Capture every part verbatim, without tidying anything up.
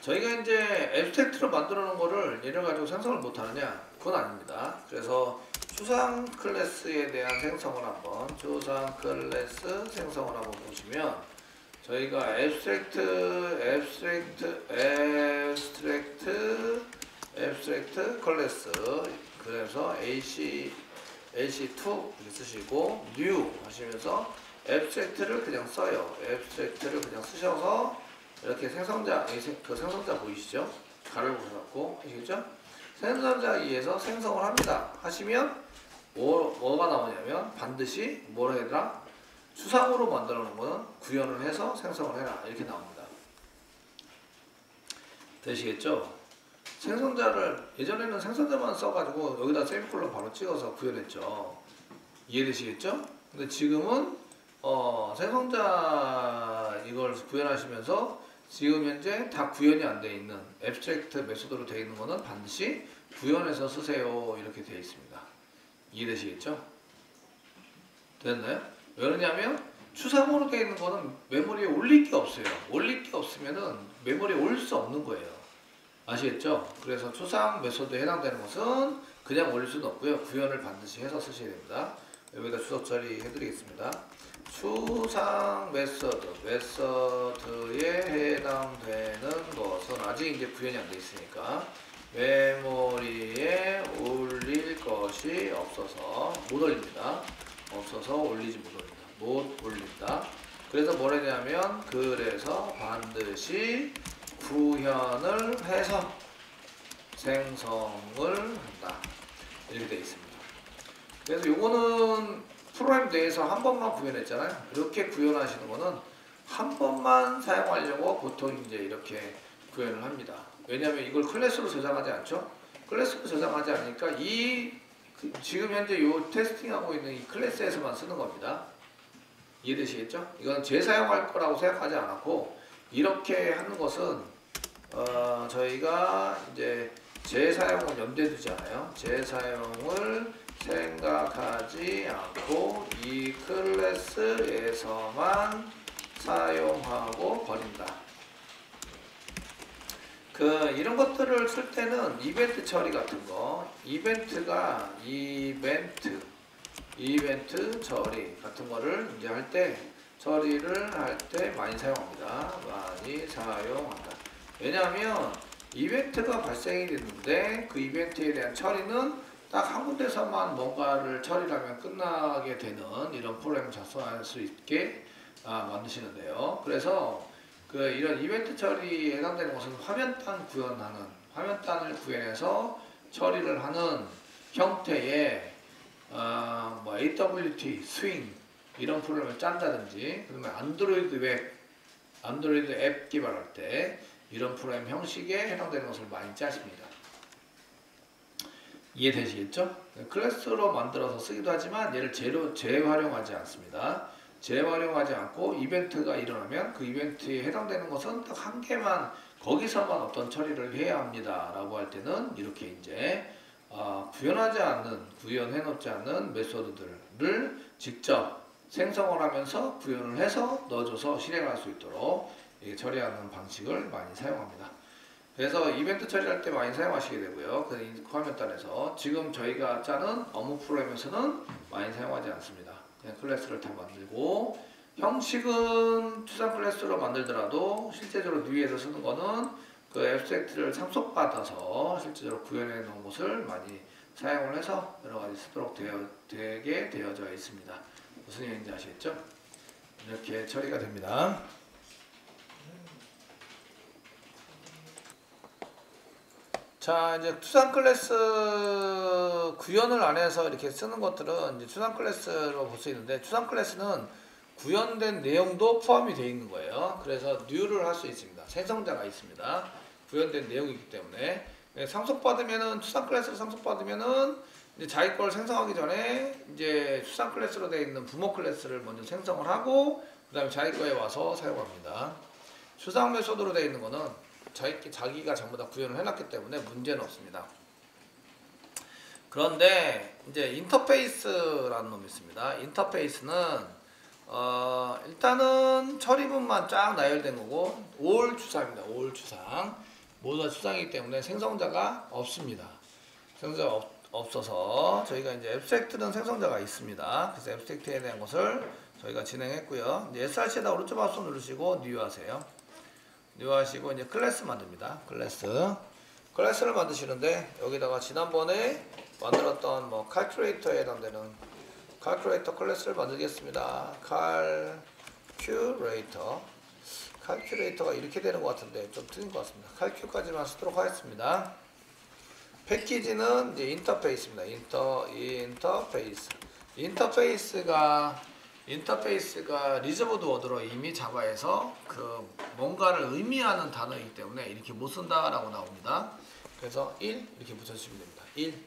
저희가 이제 앱스트랙트로 만들어 놓은 거를 얘를 가지고 생성을 못 하느냐? 그건 아닙니다. 그래서 추상 클래스에 대한 생성을 한번 추상 클래스 생성을 한번 보시면 저희가 앱스트랙트 앱스트랙트 앱스트랙트 앱스트랙트 클래스 그래서 에이씨 에이씨 투 이렇게 쓰시고 new 하시면서 앱스트랙트를 그냥 써요. 앱스트랙트를 그냥 쓰셔서 이렇게 생성자, 그 생성자 보이시죠? 가를 보셔갖고 아시겠죠? 생성자기에서 생성을 합니다. 하시면 뭐, 뭐가 나오냐면 반드시 뭐라 해야 되나? 추상으로 만들어 놓은 거는 구현을 해서 생성을 해라 이렇게 나옵니다. 되시겠죠? 생성자를 예전에는 생성자만 써가지고 여기다 세미콜론 바로 찍어서 구현했죠. 이해되시겠죠? 근데 지금은 어, 생성자 이걸 구현하시면서 지금 현재 다 구현이 안 되어 있는 앱스트랙트 메소드로 되어 있는 거는 반드시 구현해서 쓰세요 이렇게 되어 있습니다. 이해되시겠죠? 됐나요? 왜 그러냐면 추상으로 되어 있는 거는 메모리에 올릴 게 없어요. 올릴 게 없으면은 메모리에 올 수 없는 거예요. 아시겠죠? 그래서 추상 메소드에 해당되는 것은 그냥 올릴 수는 없고요. 구현을 반드시 해서 쓰셔야 됩니다. 여기다 주석 처리 해드리겠습니다. 추상 메소드, 메소드에 해당되는 것은 아직 이제 구현이 안 돼 있으니까 메모리에 올릴 것이 없어서 못 올립니다. 없어서 올리지 못 올린다. 못 올린다. 그래서 뭘 했냐면 그래서 반드시 구현을 해서 생성을 한다. 이렇게 되어 있습니다. 그래서 요거는 프로그램 내에서 한 번만 구현했잖아요. 이렇게 구현하시는 거는 한 번만 사용하려고 보통 이제 이렇게 구현을 합니다. 왜냐하면 이걸 클래스로 저장하지 않죠. 클래스로 저장하지 않으니까 이 지금 현재 요 테스팅하고 있는 이 클래스에서만 쓰는 겁니다. 이해되시겠죠? 이건 재사용할 거라고 생각하지 않았고 이렇게 하는 것은 어, 저희가 이제 재사용은 염두에 두지 않아요. 재사용을 생각하지 않고 이 클래스에서만 사용하고 버린다. 그 이런 것들을 쓸 때는 이벤트 처리 같은 거, 이벤트가 이벤트 이벤트 처리 같은 거를 이제 할 때 처리를 할 때 많이 사용합니다. 많이 사용한다. 왜냐하면 이벤트가 발생이 됐는데 그 이벤트에 대한 처리는 딱 한 군데서만 뭔가를 처리하면 끝나게 되는 이런 프로그램을 작성할 수 있게 아, 만드시는데요. 그래서 그 이런 이벤트 처리에 해당되는 것은 화면단 구현하는 화면단을 구현해서 처리를 하는 형태의 어, 뭐 에이더블유티, 스윙 이런 프로그램을 짠다든지 그러면 안드로이드 웹, 안드로이드 앱 개발할 때 이런 프로그램 형식에 해당되는 것을 많이 짜십니다. 이해되시겠죠? 클래스로 만들어서 쓰기도 하지만 얘를 재로, 재활용하지 않습니다. 재활용하지 않고 이벤트가 일어나면 그 이벤트에 해당되는 것은 딱 한 개만 거기서만 어떤 처리를 해야 합니다 라고 할 때는 이렇게 이제 어, 구현하지 않는 구현해 놓지 않는 메소드들을 직접 생성을 하면서 구현을 해서 넣어줘서 실행할 수 있도록 처리하는 방식을 많이 사용합니다. 그래서 이벤트 처리할 때 많이 사용하시게 되고요. 그 화면단에서 지금 저희가 짜는 업무 프로그램에서는 많이 사용하지 않습니다. 그냥 클래스를 다 만들고 형식은 추상 클래스로 만들더라도 실제적으로 뉴에서 쓰는 거는 그 앱스트랙트를 상속받아서 실제적으로 구현해 놓은 것을 많이 사용을 해서 여러 가지 쓰도록 되어, 되게 되어져 있습니다. 무슨 얘기인지 아시겠죠? 이렇게 처리가 됩니다. 자, 이제 추상 클래스 구현을 안 해서 이렇게 쓰는 것들은 이제 추상 클래스로 볼 수 있는데 추상 클래스는 구현된 내용도 포함이 되어 있는 거예요. 그래서 new를 할 수 있습니다. 생성자가 있습니다. 구현된 내용이기 때문에 상속받으면은 추상 클래스를 상속받으면은 이제 자기 걸 생성하기 전에 이제 추상 클래스로 되어 있는 부모 클래스를 먼저 생성을 하고 그 다음에 자기 거에 와서 사용합니다. 추상 메소드로 되어 있는 거는 자기, 자기가 전부 다 구현을 해놨기 때문에 문제는 없습니다. 그런데 이제 인터페이스라는 놈이 있습니다. 인터페이스는 어, 일단은 처리문만 쫙 나열된 거고 올 추상입니다. 올 추상. 모두 다 추상이기 때문에 생성자가 없습니다. 생성자가 없, 없어서 저희가 이제 앱스트랙트는 생성자가 있습니다. 그래서 앱스트랙트에 대한 것을 저희가 진행했고요. 이제 에스알씨에다 오른쪽 마우스 누르시고 뉴 하세요. 뉴 하시고 이제 클래스 만듭니다. 클래스. 클래스를 만드시는데 여기다가 지난번에 만들었던 뭐 칼큘레이터에 해당되는 칼큘레이터 클래스를 만들겠습니다. 칼큘레이터. 칼큘레이터가 이렇게 되는 것 같은데 좀 틀린 것 같습니다. 칼큐까지만 쓰도록 하겠습니다. 패키지는 이제 인터페이스입니다. 인터 인터페이스. 인터페이스가 인터페이스가 리저브드 워드로 이미 자바에서 그 뭔가를 의미하는 단어이기 때문에 이렇게 못 쓴다라고 나옵니다. 그래서 일 이렇게 붙여주시면 됩니다. 일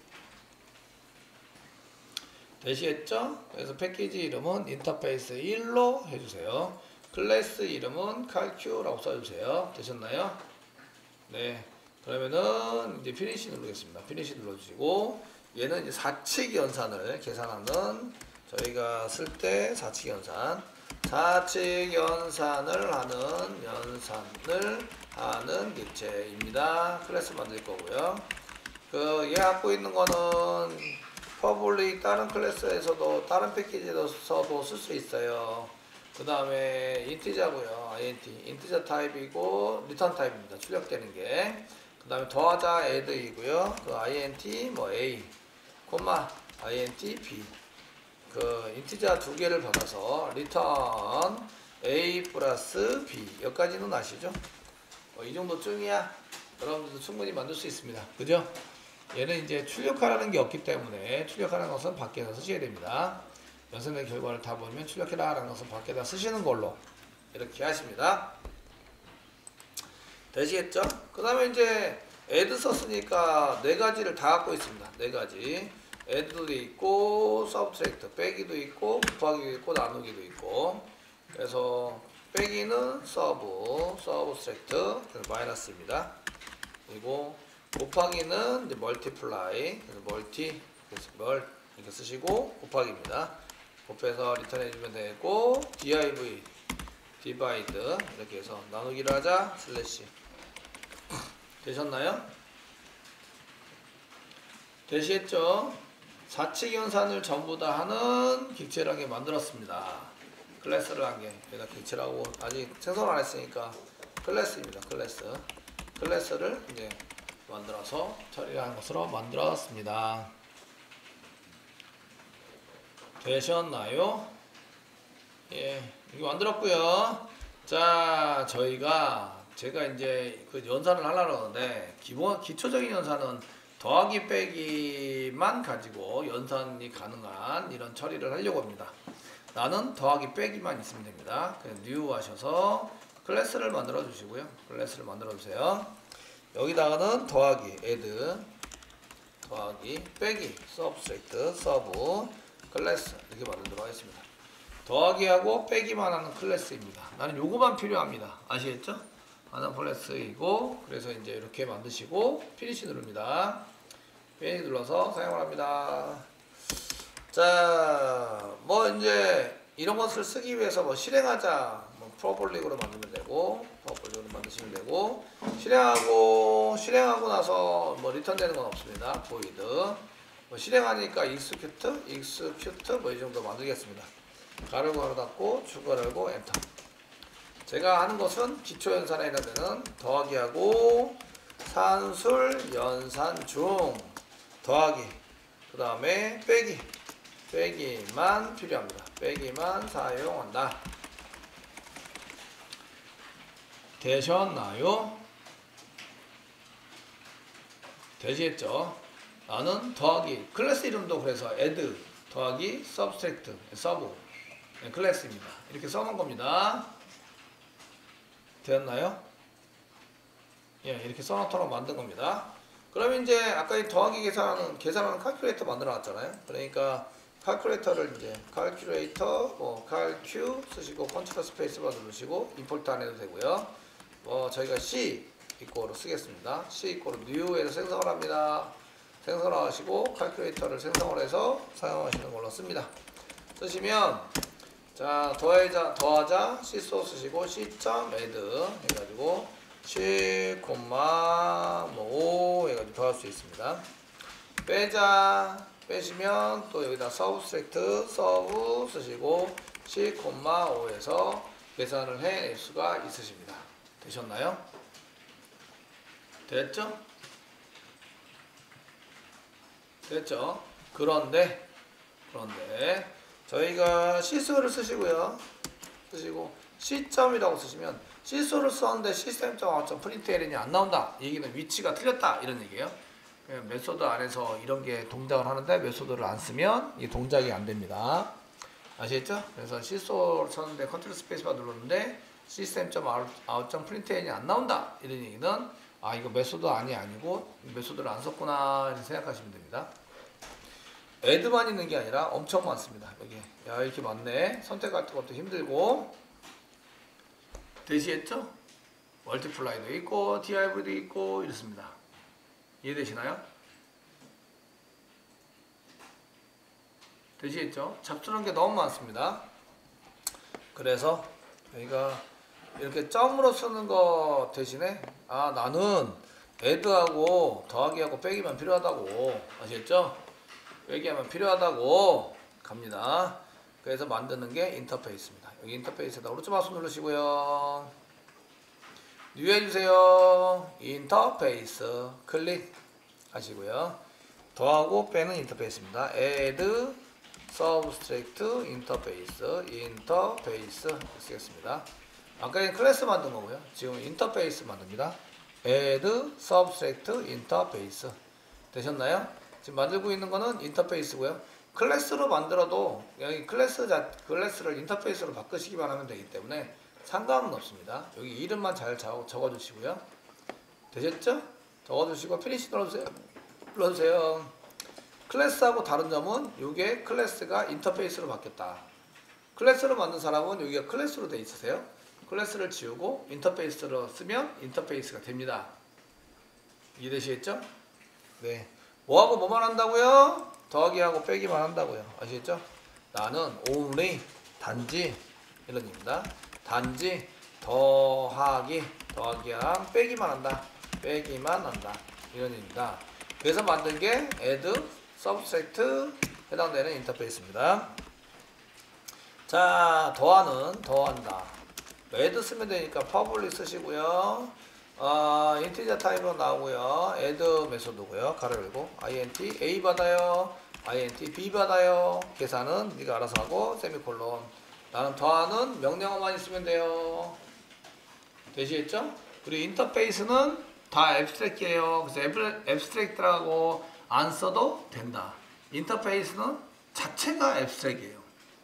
되시겠죠? 그래서 패키지 이름은 인터페이스 일로 해주세요. 클래스 이름은 칼큐라고 써주세요. 되셨나요? 네. 그러면은 이제 피니시 누르겠습니다. 피니시 눌러주시고 얘는 이제 사칙 연산을 계산하는 저희가 쓸 때 사칙 연산 사칙 연산을 하는 연산을 하는 객체입니다. 클래스 만들 거고요. 그 얘 갖고 있는 거는 퍼블릭 다른 클래스에서도 다른 패키지에서도 쓸 수 있어요. 그 다음에 인티저고요. 아이엔티 인티저 타입이고 리턴 타입입니다. 출력되는 게. 그 다음에 더하자 add이고요. 그 아이엔티 뭐 a 콤마 아이엔티 b 그 인티저 두 개를 받아서 리턴 a 플러스 b 여기까지는 아시죠? 어, 이 정도쯤이야 여러분들도 충분히 만들 수 있습니다. 그죠? 얘는 이제 출력하라는 게 없기 때문에 출력하라는 것은 밖에서 쓰셔야 됩니다. 연산된 결과를 다 보면 출력해라 라는 것은 밖에다 쓰시는 걸로 이렇게 하십니다. 되시겠죠? 그 다음에 이제 add 썼으니까 네 가지를 다 갖고 있습니다. 네 가지. add도 있고 subtract 빼기도 있고 곱하기도 있고 나누기도 있고 그래서 빼기는 sub, subtract 그래서 마이너스입니다. 그리고 곱하기는 이제 multiply 그래서 multi 그래서 뭘 이렇게 쓰시고 곱하기입니다. 곱해서 리턴 해주면 되고 div divide 이렇게 해서 나누기를 하자 슬래시 되셨나요? 되시겠죠? 사칙 연산을 전부 다 하는 객체라게 만들었습니다. 클래스를 한 게 얘가 객체라고 아직 생성을 안 했으니까 클래스입니다. 클래스 클래스를 이제 만들어서 처리하는 것으로 만들었습니다. 되셨나요? 예, 이거 만들었고요. 자, 저희가 제가 이제 그 연산을 하려고 하는데 기본 기초적인 연산은 더하기 빼기만 가지고 연산이 가능한 이런 처리를 하려고 합니다. 나는 더하기 빼기만 있으면 됩니다. 그냥 new 하셔서 클래스를 만들어 주시고요. 클래스를 만들어 주세요. 여기다가는 더하기 add 더하기 빼기 subtract sub 클래스 이렇게 만들도록 하겠습니다. 더하기하고 빼기만 하는 클래스입니다. 나는 요거만 필요합니다. 아시겠죠? 하나 클래스이고 그래서 이제 이렇게 만드시고 피니시 누릅니다. 피니시 눌러서 사용을 합니다. 자, 뭐 이제 이런 것을 쓰기 위해서 뭐 실행하자 뭐 퍼블릭으로 만들면 되고 퍼블릭으로 만드시면 되고 실행하고 실행하고 나서 뭐 리턴되는 건 없습니다. void 뭐 실행하니까 execute execute 뭐 이 정도 만들겠습니다. 가르고 가로 닫고 주가를 열고 엔터. 제가 하는 것은 기초 연산에 해당되는 더하기하고 산술 연산 중 더하기 그 다음에 빼기 빼기만 필요합니다. 빼기만 사용한다. 되셨나요? 되시겠죠? 나는 더하기 클래스 이름도 그래서 add 더하기 subtract sub 네, 클래스입니다. 이렇게 써놓은 겁니다. 되었나요? 예, 이렇게 써놓도록 만든 겁니다. 그럼 이제 아까 이 더하기 계산하는 계산하는 칼큘레이터 만들어 놨잖아요. 그러니까 칼큘레이터를 이제 칼큘레이터 뭐 칼큐 쓰시고 컨트롤 스페이스바 누르시고 임포트 안 해도 되고요. 뭐 저희가 C 이꼬로 쓰겠습니다. C 이꼬로 new에서 생성을 합니다. 생성을 하시고 칼큘레이터를 생성을 해서 사용하시는 걸로 씁니다. 쓰시면 자 더하자 더하자 C 소 쓰시고 C.add 해가지고 C, 수 있습니다. 빼자. 빼시면 또 여기다 서브스트랙트 서브 쓰시고 시, 오에서 계산을 해낼 수가 있으십니다. 되셨나요? 됐죠? 됐죠? 그런데 그런데 저희가 시소를 쓰시고요. 쓰시고 시점이라고 쓰시면 시소를 썼는데 시스템.아웃 프린트엘이 안 나온다. 이 얘기는 위치가 틀렸다 이런 얘기예요. 메소드 안에서 이런 게 동작을 하는데 메소드를 안 쓰면 이 동작이 안 됩니다. 아시겠죠? 그래서 시소를 썼는데 컨트롤 스페이스바 눌렀는데 시스템.아웃 프린트엘이 안 나온다. 이런 얘기는 아 이거 메소드 안이 아니고 메소드를 안 썼구나 이렇게 생각하시면 됩니다. 애드만 있는 게 아니라 엄청 많습니다. 여기 야 이렇게 많네. 선택할 것도 힘들고 되시겠죠? 멀티플라이도 있고 디아이브도 있고 이렇습니다. 이해되시나요? 되시겠죠? 잡스러운 게 너무 많습니다. 그래서 저희가 이렇게 점으로 쓰는 거 대신에 아 나는 애드하고 더하기하고 빼기만 필요하다고 아시겠죠? 빼기하면 필요하다고 갑니다. 그래서 만드는 게 인터페이스입니다. 여기 인터페이스에다 오른쪽 마우스 누르시고요. 뉴 해주세요. 인터페이스 클릭 하시고요. 더하고 빼는 인터페이스입니다. add subtract 인터페이스 인터페이스 쓰겠습니다. 아까는 클래스 만든 거고요. 지금 인터페이스 만듭니다. add subtract 인터페이스 되셨나요? 지금 만들고 있는 거는 인터페이스고요. 클래스로 만들어도 여기 클래스 자, 클래스를 인터페이스로 바꾸시기만 하면 되기 때문에 상관은 없습니다. 여기 이름만 잘 적어 주시고요. 되셨죠? 적어 주시고 피니시 눌러주세요. 눌러주세요. 클래스하고 다른 점은 이게 클래스가 인터페이스로 바뀌었다. 클래스로 만든 사람은 여기가 클래스로 돼 있으세요. 클래스를 지우고 인터페이스로 쓰면 인터페이스가 됩니다. 이해되시겠죠? 네. 뭐하고 뭐만 한다고요? 더하기하고 빼기만 한다고요. 아시겠죠? 나는 only 단지 이런 얘기입니다. 단지 더하기 더하기랑 빼기만 한다. 빼기만 한다. 이런 얘기입니다. 그래서 만든 게 add, subtract 해당되는 인터페이스입니다. 자, 더하는 더한다. add 쓰면 되니까 public 쓰시고요. 어, 인티저 타입으로 나오고요. add 메소드고요. 가로 열고 int a 받아요. int b 받아요. 계산은 네가 알아서 하고 세미콜론. 나는 더하는 명령어만 있으면 돼요. 되시겠죠? 그리고 인터페이스는 다 앱스트랙트예요. 그래서 앱스트랙트라고 안 써도 된다. 인터페이스는 자체가 앱스트랙트예요.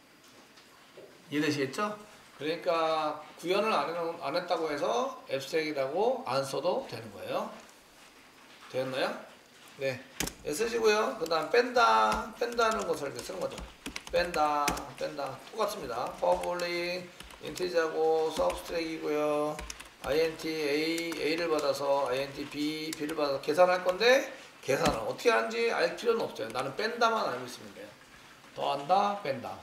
이해되시겠죠? 그러니까 구현을 안, 해, 안 했다고 해서 앱스트랙이라고 안 써도 되는 거예요. 되었나요? 네. 네 쓰시고요. 그 다음 뺀다. 뺀다는 것을 이렇게 쓰는 거죠. 뺀다. 뺀다. 똑같습니다. public, 인티저고 subtract이고요. int a, a를 받아서 int b, b를 받아서 계산할 건데 계산을 어떻게 하는지 알 필요는 없어요. 나는 뺀다만 알고 있으면 돼요. 더한다, 뺀다.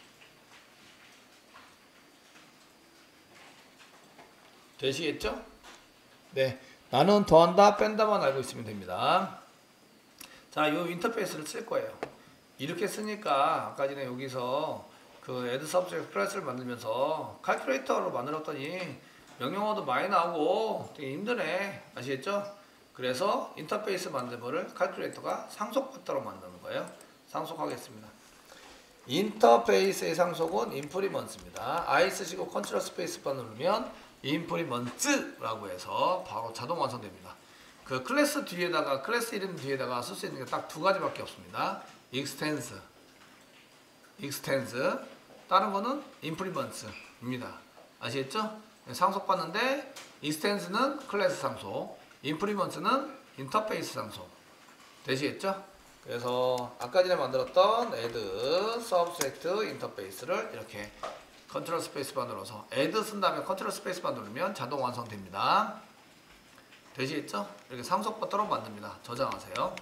되시겠죠? 네. 나는 더한다, 뺀다만 알고 있으면 됩니다. 자, 이 인터페이스를 쓸 거예요. 이렇게 쓰니까 아까 전에 여기서 그 add subtract 클래스를 만들면서 칼큘레이터로 만들었더니 명령어도 많이 나오고 되게 힘드네. 아시겠죠? 그래서 인터페이스 만든 거를 칼큘레이터가 상속받도록 만드는 거예요. 상속하겠습니다. 인터페이스의 상속은 인프리먼스입니다. I 쓰시고 컨트롤 스페이스바 누르면 인프리먼스라고 해서 바로 자동 완성됩니다. 그 클래스 뒤에다가 클래스 이름 뒤에다가 쓸 수 있는 게 딱 두 가지밖에 없습니다. extends, extends. 다른 거는 inference입니다. 아시겠죠? 상속받는데 extends는 클래스 상속, inference는 인터페이스 상속. 되시겠죠? 그래서 아까 전에 만들었던 add, subtract, interface를 이렇게 컨트롤 스페이스바 눌러서 add 쓴 다음에 컨트롤 스페이스바 누르면 자동 완성됩니다. 되시겠죠? 이렇게 상속받도록 만듭니다. 저장하세요.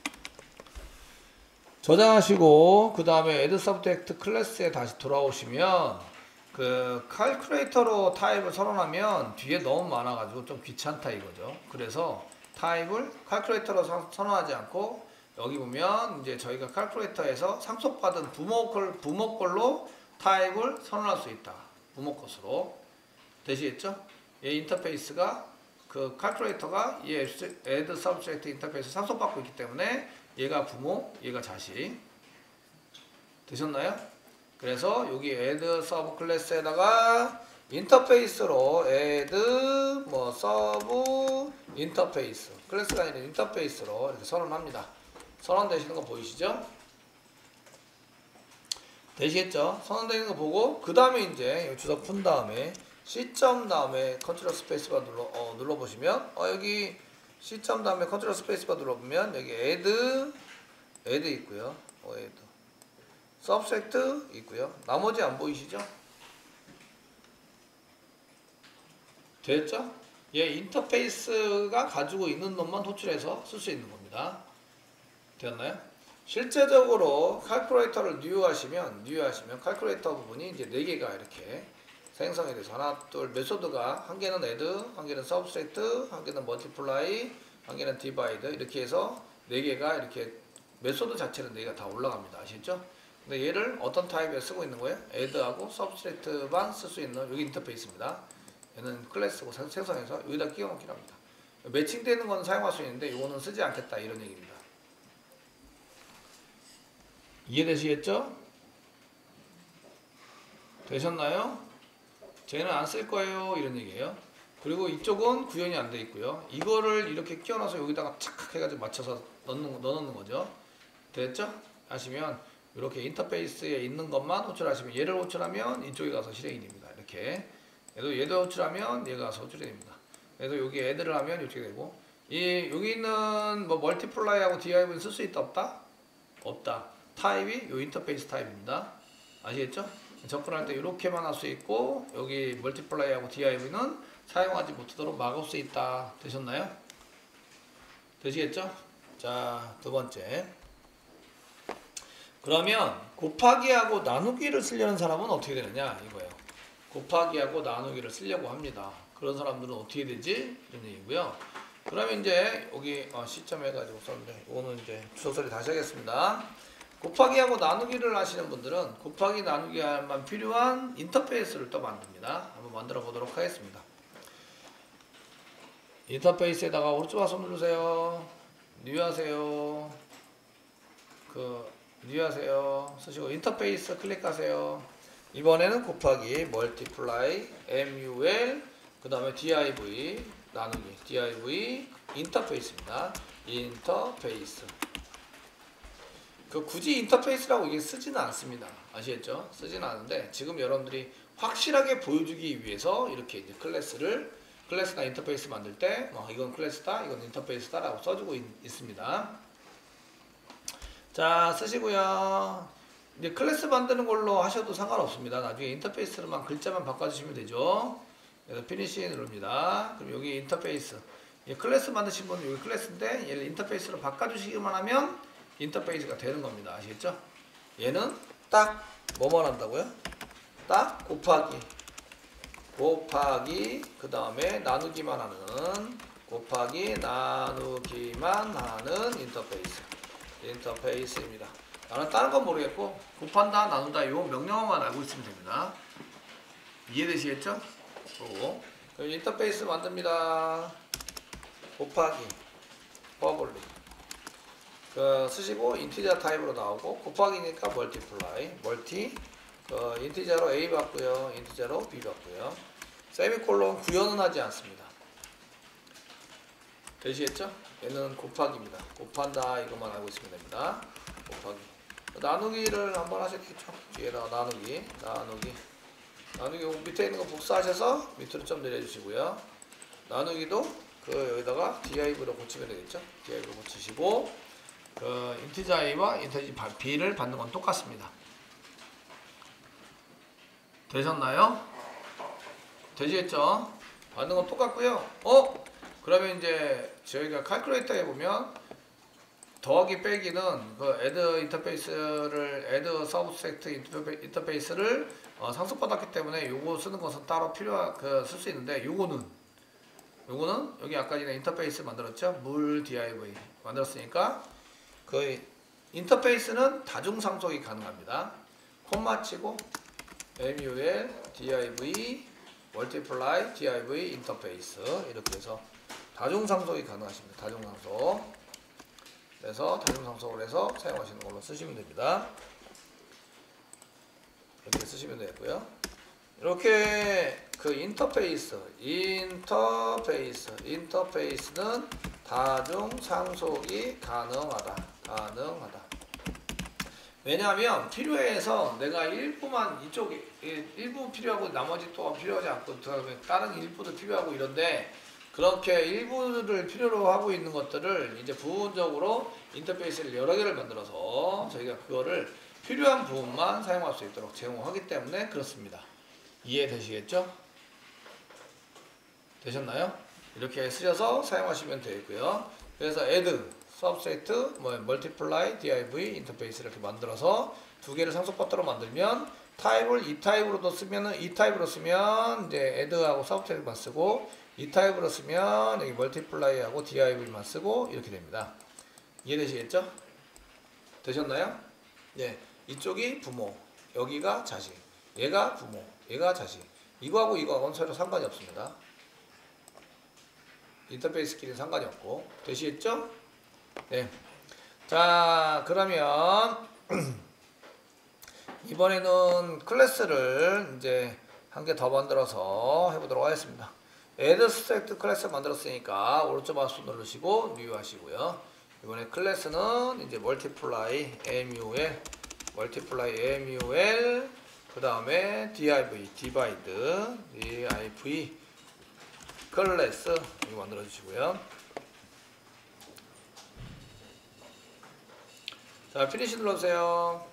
저장하시고 그 다음에 add subject 클래스에 다시 돌아오시면 그 칼큘레이터로 타입을 선언하면 뒤에 너무 많아가지고 좀 귀찮다 이거죠. 그래서 타입을 칼큘레이터로 선언하지 않고 여기 보면 이제 저희가 칼큘레이터에서 상속받은 부모 걸 부모 걸로 타입을 선언할 수 있다. 부모 것으로 되시겠죠? 얘 인터페이스가 그 칼큘레이터가 얘 add subject 인터페이스 상속받고 있기 때문에 얘가 부모, 얘가 자식. 되셨나요? 그래서 여기 add sub 클래스에다가 인터페이스로 add 뭐 sub 인터페이스 클래스가 아니라 인터페이스로 이렇게 선언합니다. 선언되시는 거 보이시죠? 되시겠죠? 선언되는 거 보고 그 다음에 이제 주석 푼 다음에 C점 다음에 컨트롤 스페이스바 눌러 어, 눌러 보시면 어 여기 C점 다음에 컨트롤 스페이스바 눌러보면 여기 add add 있고요. 어, add subject 있고요. 나머지 안 보이시죠? 됐죠? 얘 인터페이스가 가지고 있는 놈만 호출해서 쓸 수 있는 겁니다. 되었나요? 실제적으로 칼큘레이터를 뉴 하시면 뉴 하시면 칼큘레이터 부분이 이제 네 개가 이렇게 생성이 돼서 하나, 둘, 메소드가 한 개는 add, 한 개는 subtract, 한 개는 multiply, 한 개는 divide 이렇게 해서 네 개가 이렇게 메소드 자체는 네 개가 다 올라갑니다. 아시죠? 근데 얘를 어떤 타입에 쓰고 있는 거예요? add하고 subtract만 쓸 수 있는 여기 인터페이스입니다. 얘는 클래스고 생성해서 여기다 끼워 넣기로 합니다. 매칭되는 건 사용할 수 있는데 이거는 쓰지 않겠다 이런 얘기입니다. 이해되시겠죠? 되셨나요? 쟤는 안 쓸 거예요 이런 얘기예요. 그리고 이쪽은 구현이 안 돼 있고요. 이거를 이렇게 끼워넣어서 여기다가 착 해가지고 맞춰서 넣는, 넣어놓는 거죠. 됐죠? 하시면 이렇게 인터페이스에 있는 것만 호출하시면 얘를 호출하면 이쪽에 가서 실행이 됩니다. 이렇게 얘도 얘도 호출하면 얘가 가서 호출이 됩니다. 그래서 여기 애들을 하면 이렇게 되고 이 여기 있는 뭐 멀티플라이하고 div는 쓸 수 있다 없다? 없다. 타입이 요 인터페이스 타입입니다. 아시겠죠? 접근할 때 이렇게만 할 수 있고 여기 멀티플라이하고 div는 사용하지 못하도록 막을 수 있다. 되셨나요? 되시겠죠? 자, 두 번째. 그러면 곱하기하고 나누기를 쓰려는 사람은 어떻게 되느냐 이거예요. 곱하기하고 나누기를 쓰려고 합니다. 그런 사람들은 어떻게 되지? 이런 얘기고요. 그러면 이제 여기 어, 시점 해가지고 썼는데 이거는 이제 주소서리 다시 하겠습니다. 곱하기하고 나누기를 하시는 분들은 곱하기 나누기만 필요한 인터페이스를 또 만듭니다. 한번 만들어 보도록 하겠습니다. 인터페이스에다가 오른쪽 마우스 누르세요. 뉴 하세요. 그 뉴 하세요. 쓰시고 인터페이스 클릭하세요. 이번에는 곱하기 멀티플라이 엠유엘 그 다음에 div 나누기 div 인터페이스입니다. 인터페이스 그 굳이 인터페이스라고 이게 쓰지는 않습니다. 아시겠죠? 쓰지는 않은데 지금 여러분들이 확실하게 보여주기 위해서 이렇게 이제 클래스를 클래스나 인터페이스 만들 때 어, 이건 클래스다 이건 인터페이스다 라고 써주고 있, 있습니다. 자 쓰시고요. 이제 클래스 만드는 걸로 하셔도 상관없습니다. 나중에 인터페이스로만 글자만 바꿔주시면 되죠. 그래서 피니시 누릅니다. 그럼 여기 인터페이스 클래스 만드신 분은 여기 클래스인데 얘를 인터페이스로 바꿔주시기만 하면 인터페이스가 되는 겁니다. 아시겠죠? 얘는 딱 뭐만 한다고요? 딱 곱하기 곱하기 그 다음에 나누기만 하는 곱하기 나누기만 하는 인터페이스 인터페이스입니다. 나는 다른 건 모르겠고 곱한다 나눈다 요 명령어만 알고 있으면 됩니다. 이해되시겠죠? 그리고 인터페이스 만듭니다. 곱하기 퍼블릭 그 쓰시고 인티저 타입으로 나오고 곱하기니까 멀티플라이 멀티 그 인티저로 A 받고요 인티저로 B 받고요 세미콜론 구현은 하지 않습니다. 되시겠죠? 얘는 곱하기입니다. 곱한다 이것만 알고 있으면 됩니다. 곱하기 나누기를 한번 하셨겠죠? 뒤에다가 나누기 나누기 나누기 밑에 있는 거 복사하셔서 밑으로 좀 내려주시고요. 나누기도 그 여기다가 div로 고치면 되겠죠? div로 고치시고 그 인티저 a와 인티저 b를 받는 건 똑같습니다. 되셨나요? 되시겠죠? 받는 건 똑같고요. 어? 그러면 이제 저희가 칼큘레이터에 보면 더하기 빼기는 그 add 인터페이스를 add subtract 인터페이스를 어, 상속받았기 때문에 요거 쓰는 것은 따로 필요한 그 쓸 수 있는데 요거는 요거는 여기 아까 전에 인터페이스 만들었죠? 물 div 만들었으니까 그 인터페이스는 다중상속이 가능합니다. 콤마 치고 mul div multiply div 인터페이스 이렇게 해서 다중상속이 가능하십니다. 다중상속. 그래서 다중상속을 해서 사용하시는 걸로 쓰시면 됩니다. 이렇게 쓰시면 되고요. 이렇게 그 인터페이스, 인터페이스, 인터페이스는 다중상속이 가능하다. 가능하다. 왜냐하면 필요해서 내가 일부만 이쪽에 일부 필요하고 나머지 또 필요하지 않고 다른 일부도 필요하고 이런데 그렇게 일부를 필요로 하고 있는 것들을 이제 부분적으로 인터페이스를 여러 개를 만들어서 저희가 그거를 필요한 부분만 사용할 수 있도록 제공하기 때문에 그렇습니다. 이해되시겠죠? 되셨나요? 이렇게 쓰셔서 사용하시면 되고요. 그래서 add, subset, 뭐 multiply, div 인터페이스를 이렇게 만들어서 두 개를 상속받도록 만들면 타입을 이 타입으로도 쓰면은 이 타입으로 쓰면 이제 add하고 subset만 쓰고 이 타입으로 쓰면 여기 multiply하고 div만 쓰고 이렇게 됩니다. 이해되시겠죠? 되셨나요? 네, 이쪽이 부모, 여기가 자식, 얘가 부모, 얘가 자식. 이거하고 이거하고는 서로 상관이 없습니다. 인터페이스끼리는 상관이 없고. 되시겠죠? 네. 자, 그러면 이번에는 클래스를 이제 한 개 더 만들어서 해보도록 하겠습니다. add select 클래스 만들었으니까 오른쪽 마우스 누르시고 new 하시고요. 이번에 클래스는 이제 multiply mul, multiply mul, 그 다음에 div, divide, div 클래스 이거 만들어 주시고요. 자, 피니시 눌러주세요.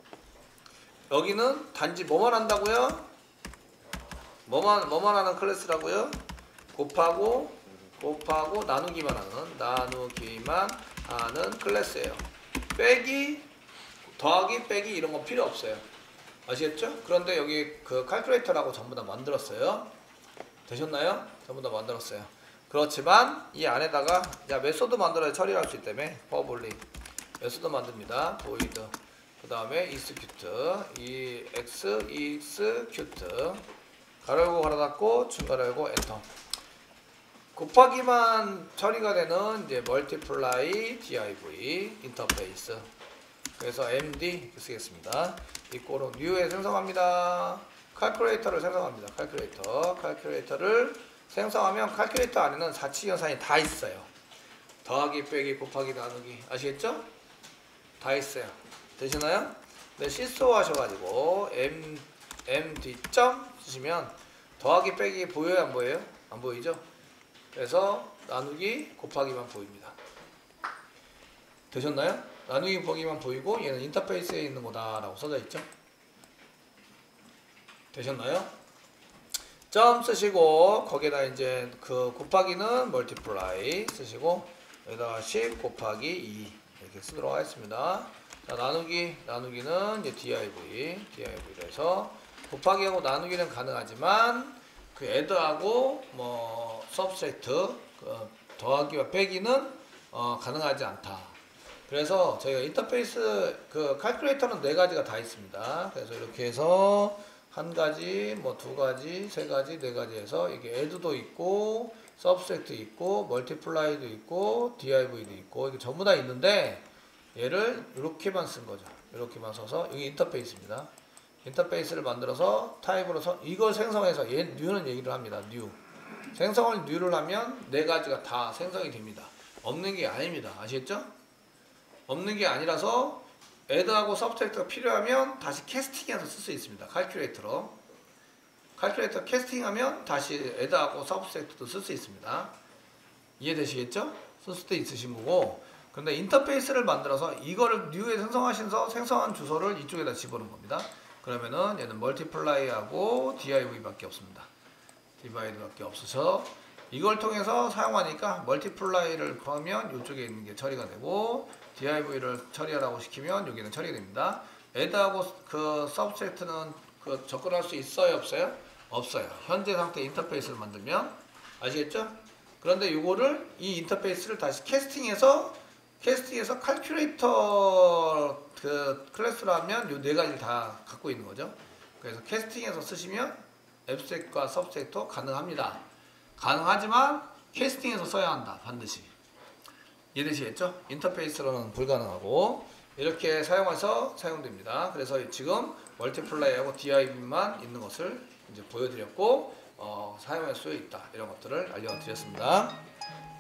여기는 단지 뭐만 한다고요? 뭐만 뭐만 하는 클래스라고요? 곱하고 곱하고 나누기만 하는 나누기만 하는 클래스예요. 빼기, 더하기, 빼기 이런 거 필요 없어요. 아시겠죠? 그런데 여기 그 칼큘레이터라고 전부 다 만들었어요. 되셨나요? 전부 다 만들었어요. 그렇지만 이 안에다가 야 메소드 만들어야 처리할 수 있기 때문에 퍼블릭 메소드 만듭니다. void 그 다음에 execute ex execute 가로 열고 가로 닫고 중괄호 열고 엔터. 곱하기만 처리가 되는 이제 multiply div 인터페이스. 그래서 md 쓰겠습니다. 이꼬로 new에 생성합니다. 칼큘레이터를 생성합니다. 칼큘레이터 칼큘레이터를 생성하면 칼큘레이터 안에는 사칙 연산이 다 있어요. 더하기, 빼기, 곱하기, 나누기 아시겠죠? 다 있어요. 되시나요? 네, 시소 하셔가지고 m md 점 쓰시면 더하기, 빼기 보여요, 안 보여요? 안 보이죠? 그래서 나누기, 곱하기만 보입니다. 되셨나요? 나누기, 곱하기만 보이고 얘는 인터페이스에 있는 거다라고 써져 있죠? 되셨나요? 점 쓰시고 거기에다 이제 그 곱하기는 multiply 쓰시고 여기다가 십 곱하기 이 이렇게 쓰도록 하겠습니다. 자, 나누기 나누기는 이제 div div로 해서 곱하기하고 나누기는 가능하지만 그 add하고 뭐 subset 그 더하기와 빼기는 어, 가능하지 않다. 그래서 저희가 인터페이스 그 칼큘레이터는 네 가지가 다 있습니다. 그래서 이렇게 해서 한 가지, 뭐 두 가지, 세 가지, 네 가지 해서 이게 add도 있고 subset 있고 multiply도 있고 div도 있고 이게 전부 다 있는데 얘를 이렇게만 쓴 거죠. 이렇게만 써서 여기 인터페이스입니다. 인터페이스를 만들어서 타입으로 서 이걸 생성해서 얘 new는 얘기를 합니다. new 생성을 new를 하면 네 가지가 다 생성이 됩니다. 없는 게 아닙니다. 아시겠죠? 없는 게 아니라서 add하고 subtract가 필요하면 다시 캐스팅해서 쓸 수 있습니다. 칼큘레이터로 칼큘레이터 캐스팅하면 다시 add하고 subtract도 쓸 수 있습니다. 이해되시겠죠? 쓸 수도 있으신 거고 근데 인터페이스를 만들어서 이거를 new에 생성하셔서 생성한 주소를 이쪽에다 집어넣은 겁니다. 그러면은 얘는 multiply하고 div밖에 없습니다. divide밖에 없어서 이걸 통해서 사용하니까 multiply를 그러면 이쪽에 있는 게 처리가 되고 div를 처리하라고 시키면 여기는 처리가 됩니다. add하고 그 subset는 그 접근할 수 있어요, 없어요? 없어요. 현재 상태 인터페이스를 만들면 아시겠죠? 그런데 이거를 이 인터페이스를 다시 캐스팅해서 캐스팅해서 칼큘레이터 그 클래스로 하면 이 네 가지를 다 갖고 있는 거죠. 그래서 캐스팅해서 쓰시면 앱스트랙트와 서브스트랙트 가능합니다. 가능하지만 캐스팅해서 써야 한다. 반드시. 이해되시겠죠? 인터페이스로는 불가능하고 이렇게 사용해서 사용됩니다. 그래서 지금 멀티플라이하고 디아이비만 있는 것을 이제 보여드렸고 어, 사용할 수 있다. 이런 것들을 알려드렸습니다.